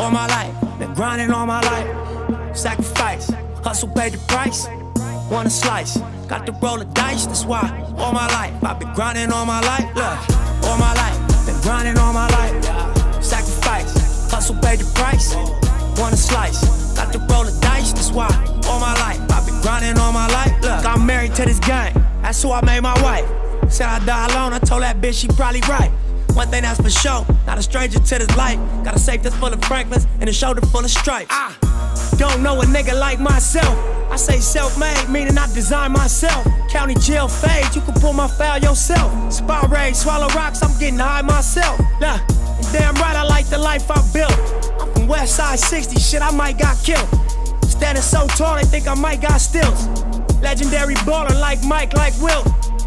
All my life, been grinding all my life. Sacrifice, hustle paid the price. Want a slice, got to roll the dice, that's why. All my life, I've been grinding all my life. Look, all my life, been grinding all my life. Sacrifice, hustle paid the price. Want a slice, got to roll the dice, that's why. All my life, I've been grinding all my life. Look, I'm married to this game, that's who I made my wife. Said I die alone, I told that bitch she probably right. One thing that's for sure, not a stranger to this life. Got a safe that's full of Franklins and a shoulder full of stripes. I don't know a nigga like myself. I say self-made, meaning I design myself. County jail fade, you can pull my file yourself. Spot raid, swallow rocks, I'm getting high myself. Nah, and damn right I like the life I built. I'm from West Side 60, shit I might got killed. Standing so tall, they think I might got stills. Legendary baller like Mike, like Wilt.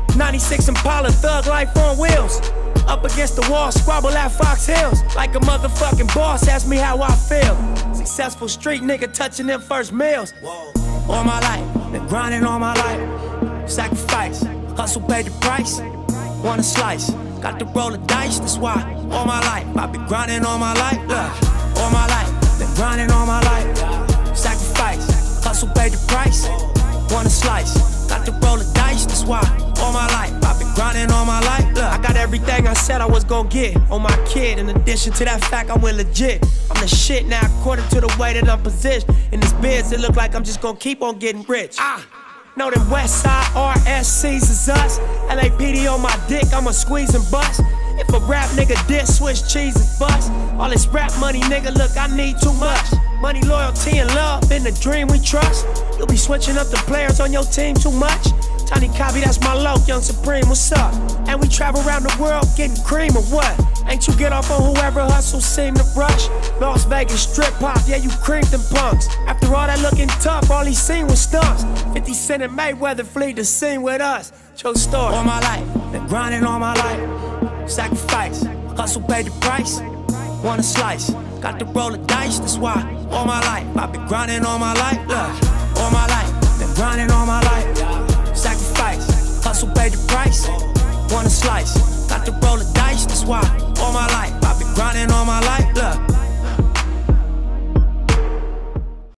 96 Impala, thug life on wheels. Up against the wall, squabble at Fox Hills. Like a motherfucking boss, ask me how I feel. Successful street nigga touching them first meals. All my life, been grinding all my life. Sacrifice, hustle paid the price. Want a slice, got to roll the dice, that's why. All my life, I've been grinding all my life. Look, all my life, been grinding all my life. Sacrifice, hustle paid the price. Want a slice, got to roll the dice, that's why. All my life, I've been grinding all my life. Look, I got everything I said I was gonna get on my kid. In addition to that fact, I went legit. I'm the shit now, according to the way that I'm positioned. In this biz, it look like I'm just gonna keep on getting rich. Know them West Side RSCs is us. LAPD on my dick, I'ma squeeze and bust. If a rap nigga diss, Swiss cheese and bust. All this rap money, nigga, look, I need too much. Money, loyalty, and love, been the dream we trust. You'll be switching up the players on your team too much. Tiny Copy, that's my loc, Young Supreme, what's up? And we travel around the world getting cream or what? Ain't you get off on whoever hustle seem to rush? Las Vegas strip pop, yeah, you creamed them punks. After all that looking tough, all he seen was stumps. 50 Cent and Mayweather flee the scene with us. True story. All my life, been grinding all my life. Sacrifice, hustle paid the price. Want a slice, got to roll the dice, that's why. All my life, I've been grinding all my life. Look, all my life, been grinding all my life. Sacrifice, hustle paid the price. Want a slice, got to roll the dice, that's why.